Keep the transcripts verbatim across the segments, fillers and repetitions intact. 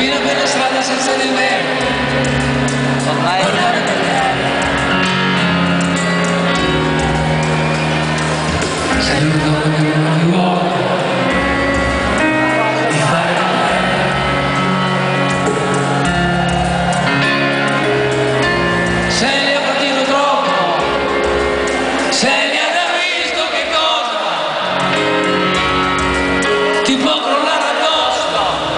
cammina per la strada senza di me. Ormai sei l'unico che non vuole di fare con me. Se ne è partito troppo, se ne ha visto che cosa ti può crollare addosso,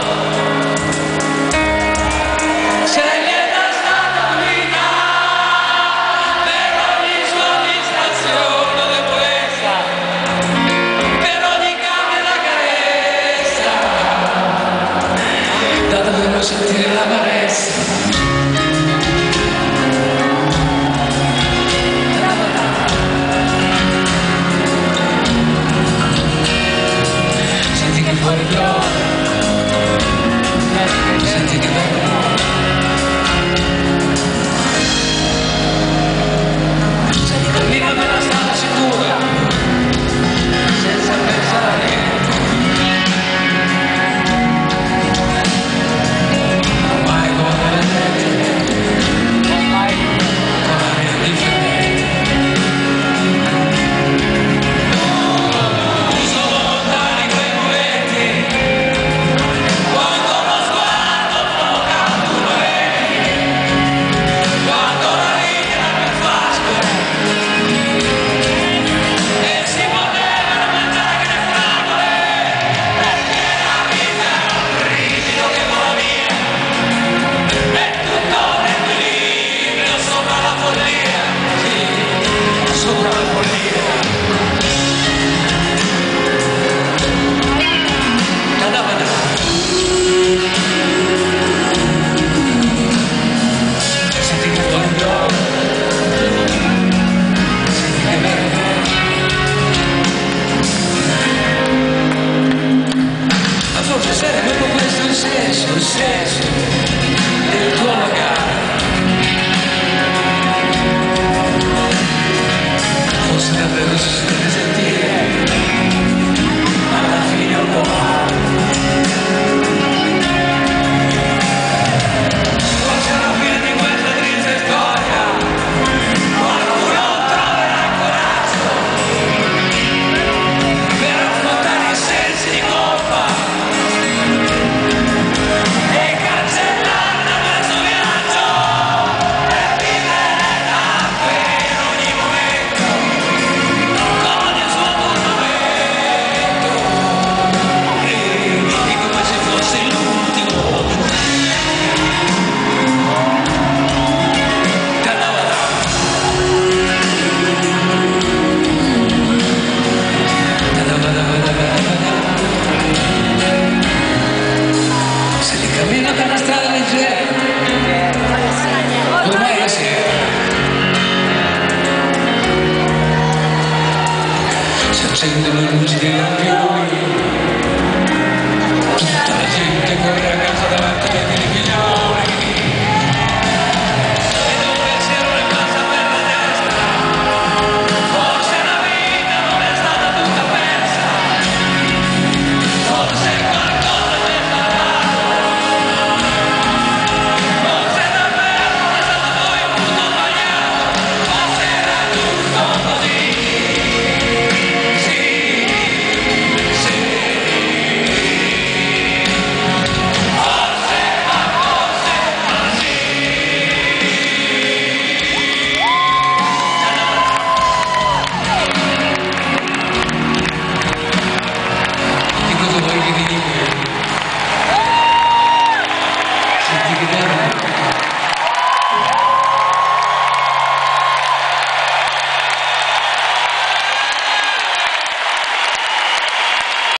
se ne è da stata vita per ogni sua distrazione di questa, per ogni cambio e la carezza, da davvero sentire l'amarezza. Fuori piove, senti che bello, senti cammina per la strada sicura, senza pensare, ormai come le tette, ormai come aria differente. Il senso del tuo magari, forse davvero si deve sentire, ma alla fine un po' male. Forse alla fine di questa triste storia qualcuno troverà il coraggio per affrontare i sensi di colpa. Cammina per una strada leggera, ormai è la sera, si accendono le luci dei lampioni, tutta la gente corre